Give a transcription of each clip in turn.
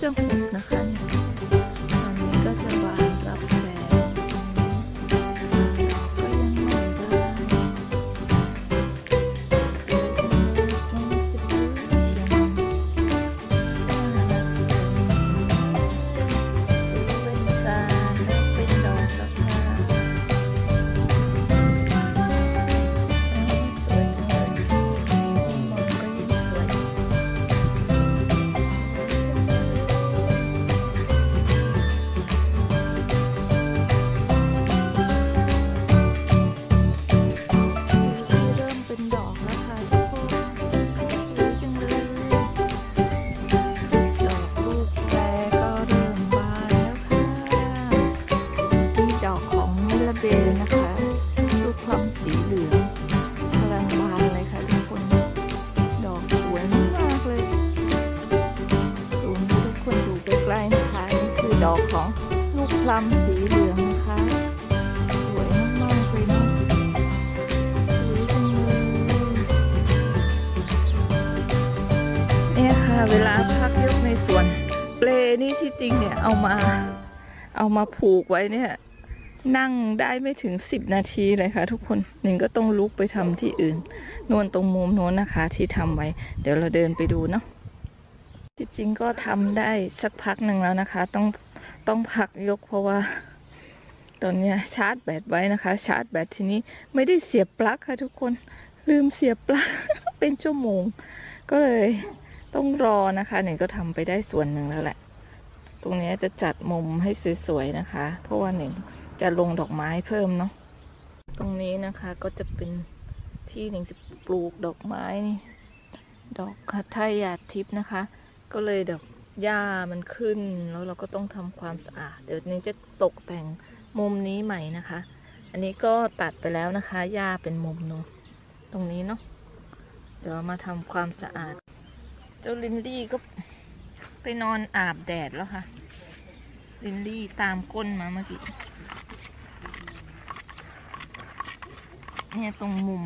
จะหุบนะคะตอนนี้ก็จะบานรับแสงก็ยังเหมือนเดิมนะคะลูกพลัมสีเหลืองกำลังบานเลยค่ะทุกคนดอกสวยมากเลยซูมให้ทุกคนดูใกล้ๆนะคะนี่คือดอกของลูกพลัมสีเหลืองนะคะสวยมากๆเลยเนาะสวยจังเลยเนี่ยค่ะเวลาพักยกในสวนเปลนี่ที่จริงเนี่ยเอามาผูกไว้เนี่ยนั่งได้ไม่ถึง10 นาทีเลยค่ะทุกคนหนึ่งก็ต้องลุกไปทำที่อื่นนวนตรงมุมโน้นนะคะที่ทำไว้เดี๋ยวเราเดินไปดูเนาะจริงๆก็ทำได้สักพักหนึ่งแล้วนะคะต้องพักยกเพราะว่าตอนนี้ชาร์จแบตไว้นะคะชาร์จแบตทีนี้ไม่ได้เสียบปลั๊กค่ะทุกคนลืมเสียบปลั๊ก เป็นชั่วโมงก็เลยต้องรอนะคะหนึ่งก็ทำไปได้ส่วนหนึ่งแล้วแหละตรงนี้จะจัดมุมให้สวยๆนะคะเพราะว่าหนึ่งจะลงดอกไม้เพิ่มเนาะตรงนี้นะคะก็จะเป็นที่หนึ่งจะปลูกดอกไม้นี่ดอกคัทยาทิพย์นะคะก็เลยดอกหญ้ามันขึ้นแล้วเราก็ต้องทำความสะอาดเดี๋ยวนี้จะตกแต่งมุมนี้ใหม่นะคะอันนี้ก็ตัดไปแล้วนะคะหญ้าเป็นมุมเนาะตรงนี้เนาะเดี๋ยวมาทำความสะอาดเจ้าลินลี่ก็ไปนอนอาบแดดแล้วค่ะลินลี่ตามก้นมาเมื่อกี้เนี่ยตรงมุม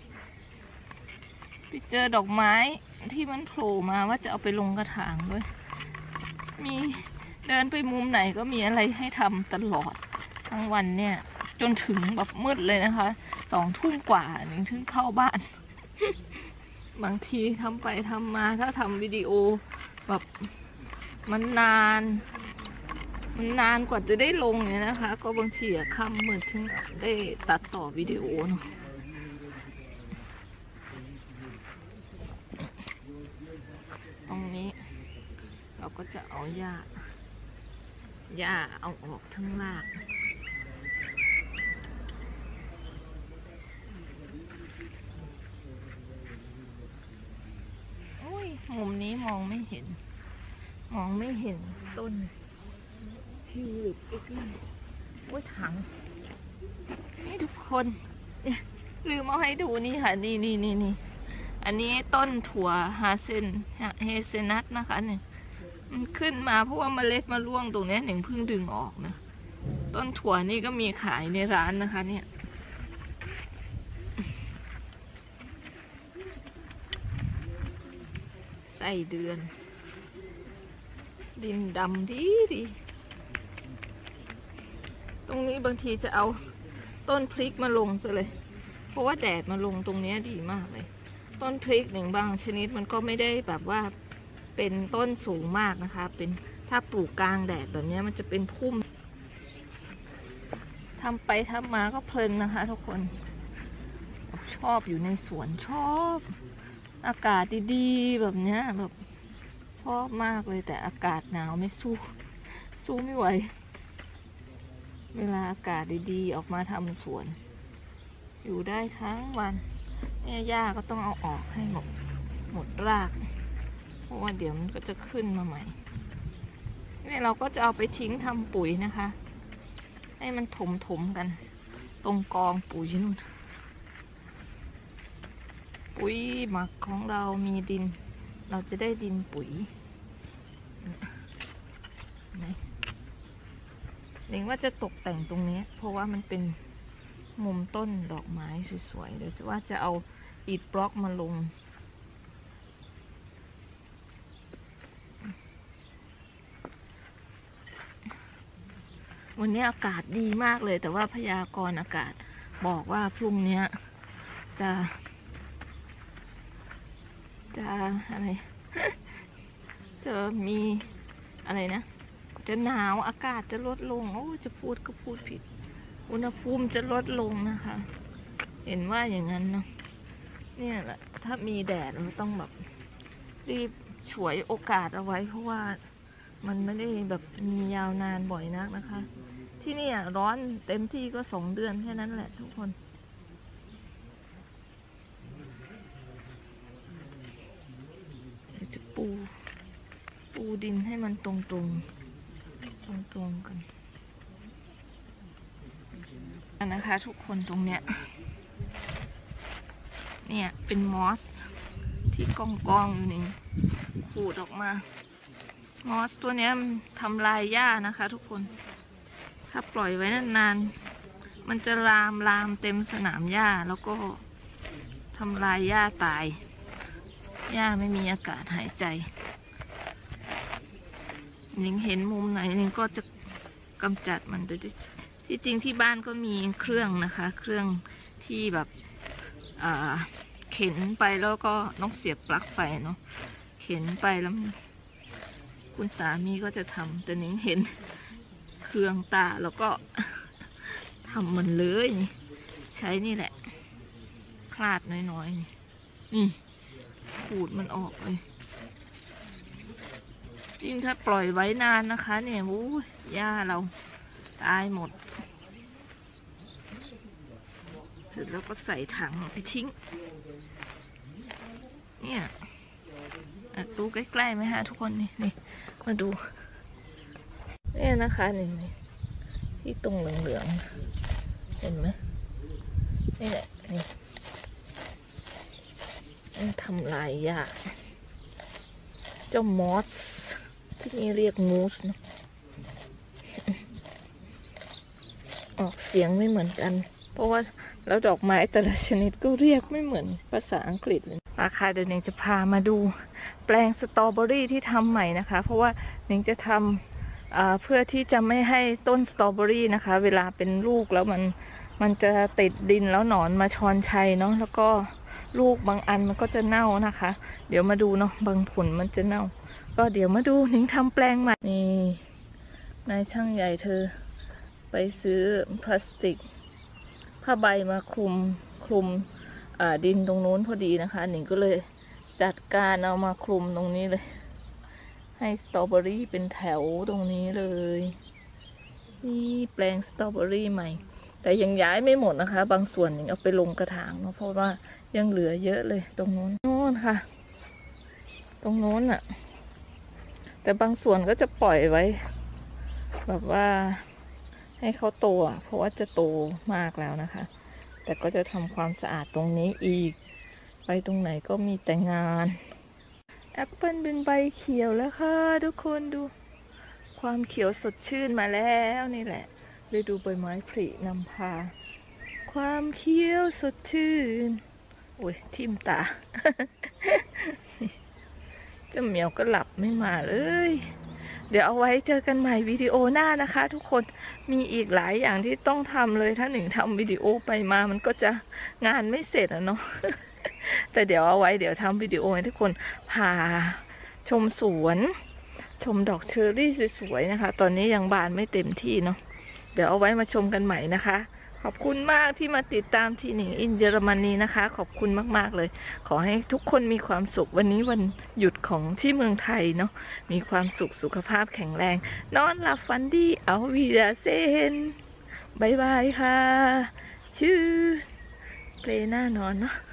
ไปเจอดอกไม้ที่มันโผล่มาว่าจะเอาไปลงกระถางด้วยมีเดินไปมุมไหนก็มีอะไรให้ทำตลอดทั้งวันเนี่ยจนถึงแบบมืดเลยนะคะ2 ทุ่มกว่าถึงเข้าบ้าน บางทีทำไปทำมาถ้าทำวิดีโอแบบมันนานกว่าจะได้ลงเนี่ยนะคะก็บางทีค่ำมืดถึงได้ตัดต่อวิดีโอเนาะตรงนี้เราก็จะเอาหญ้าเอาออกทั้งรากอุ้ยมุมนี้มองไม่เห็นต้นทิวลิปอีกแล้วโอ้ยถังนี่ทุกคนลืมเอาให้ดูนี่ค่ะนี่อันนี้ต้นถั่วเฮเซนัทนะคะเนี่ยมันขึ้นมาเพราะว่าเมล็ดมาร่วงตรงนี้หนึ่งเพิ่งดึงออกนะต้นถั่วนี่ก็มีขายในร้านนะคะเนี่ยไส้เดือนดินดำดีตรงนี้บางทีจะเอาต้นพริกมาลงซะเลยเพราะว่าแดดมาลงตรงนี้ดีมากเลยต้นพริกหนึ่งบางชนิดมันก็ไม่ได้แบบว่าเป็นต้นสูงมากนะคะเป็นถ้าปลูกกลางแดดแบบนี้มันจะเป็นพุ่มทำไปทำมาก็เพลินนะคะทุกคนชอบอยู่ในสวนชอบอากาศดีๆแบบนี้แบบชอบมากเลยแต่อากาศหนาวไม่สู้ไม่ไหวเวลาอากาศดีๆออกมาทำสวนอยู่ได้ทั้งวันเนี่ยหญ้าก็ต้องเอาออกให้หมดรากเพราะว่าเดี๋ยวมันก็จะขึ้นมาใหม่เนี่ยเราก็จะเอาไปทิ้งทำปุ๋ยนะคะให้มันถมกันตรงกองปุ๋ยนู่นปุ๋ยหมักของเรามีดินเราจะได้ดินปุ๋ยหนิงว่าจะตกแต่งตรงนี้เพราะว่ามันเป็นมุมต้นดอกไม้สวยๆเดี๋ยวว่าจะเอาอิฐบล็อกมาลงวันนี้อากาศดีมากเลยแต่ว่าพยากรณ์อากาศบอกว่าพรุ่งนี้จะอะไร จะมีอะไรนะจะหนาวอากาศจะลดลงโอ้จะพูดก็พูดผิดอุณหภูมิจะลดลงนะคะเห็นว่าอย่างนั้นเนาะเนี่ยแหละถ้ามีแดดเราต้องแบบรีบฉวยโอกาสเอาไว้เพราะว่ามันไม่ได้แบบมียาวนานบ่อยนักนะคะที่นี่ร้อนเต็มที่ก็2 เดือนแค่นั้นแหละทุกคนจะปูดินให้มันตรงกันนะคะทุกคนตรงเนี้ยเนี่ยเป็นมอสที่กองอยู่นี่ขูดออกมามอสตัวเนี้ยมันทำลายหญ้านะคะทุกคนถ้าปล่อยไว้นานๆมันจะลามเต็มสนามหญ้าแล้วก็ทำลายหญ้าตายหญ้าไม่มีอากาศหายใจนิงเห็นมุมไหนนิงก็จะกำจัดมันโดยที่จริงที่บ้านก็มีเครื่องนะคะเครื่องที่แบบเข็นไปแล้วก็ต้องเสียบปลั๊กไปเนาะเข็นไปแล้วคุณสามีก็จะทำแต่นิงเห็นเครื่องตาแล้วก็ทำมันเลยใช้นี่แหละคลาดน้อยๆนี่ขูดมันออกเลยยิ่งถ้าปล่อยไว้นานนะคะเนี่ยโอ้ยหญ้าเราตายหมดเสร็จแล้วก็ใส่ถังไปทิ้งเนี่ยดูใกล้ๆไหมฮะทุกคนนี่มาดูเนี่ยนะคะนี่ที่ตรงเหลืองๆเห็นไหมนี่แหละนี่มันทำลายหญ้าเจ้ามอสที่นี่เรียกมูสนะออกเสียงไม่เหมือนกันเพราะว่าแล้วดอกไม้แต่ละชนิดก็เรียกไม่เหมือนภาษาอังกฤษเลยค่ะเดี๋ยวนิงจะพามาดูแปลงสตรอเบอรี่ที่ทำใหม่นะคะเพราะว่านิงจะทำเพื่อที่จะไม่ให้ต้นสตรอเบอรี่นะคะเวลาเป็นลูกแล้วมันจะติดดินแล้วหนอนมาชอนชัยเนาะแล้วก็ลูกบางอันมันก็จะเน่านะคะเดี๋ยวมาดูเนาะบางผลมันจะเน่าก็เดี๋ยวมาดูนิงทำแปลงใหม่นี่นายช่างใหญ่เธอไปซื้อพลาสติกผ้าใบมาคลุมดินตรงนู้นพอดีนะคะหนิงก็เลยจัดการเอามาคลุมตรงนี้เลยให้สตรอเบอรี่เป็นแถวตรงนี้เลยนี่แปลงสตรอเบอรี่ใหม่แต่ยังย้ายไม่หมดนะคะบางส่วนหนิงเอาไปลงกระถางเนาะเพราะว่ายังเหลือเยอะเลยตรงนู้นค่ะตรงนู้นอะแต่บางส่วนก็จะปล่อยไว้แบบว่าให้เขาโตเพราะว่าจะโตมากแล้วนะคะแต่ก็จะทำความสะอาดตรงนี้อีกไปตรงไหนก็มีแต่งานแอปเปิลเป็นใบเขียวแล้วค่ะทุกคนดูความเขียวสดชื่นมาแล้วนี่แหละฤดูใบไม้ผลินำพาความเขียวสดชื่นโอ้ยทิ่มตา เจ้าเหมียวก็หลับไม่มาเลยเดี๋ยวเอาไว้เจอกันใหม่วิดีโอหน้านะคะทุกคนมีอีกหลายอย่างที่ต้องทำเลยถ้าหนึ่งทำวิดีโอไปมามันก็จะงานไม่เสร็จเนาะ แต่เดี๋ยวเอาไว้เดี๋ยวทำวิดีโอให้ทุกคนพาชมสวนชมดอกเชอร์รี่สวยๆนะคะตอนนี้ยังบานไม่เต็มที่เนาะเดี๋ยวเอาไว้มาชมกันใหม่นะคะขอบคุณมากที่มาติดตามทีหนิงอินเยอรมนีนะคะขอบคุณมากๆเลยขอให้ทุกคนมีความสุขวันนี้วันหยุดของที่เมืองไทยเนาะมีความสุขสุขภาพแข็งแรงนอนหลับฝันดีเอาวีดาเซนบายบายค่ะชื่อเปลน่านอนเนาะ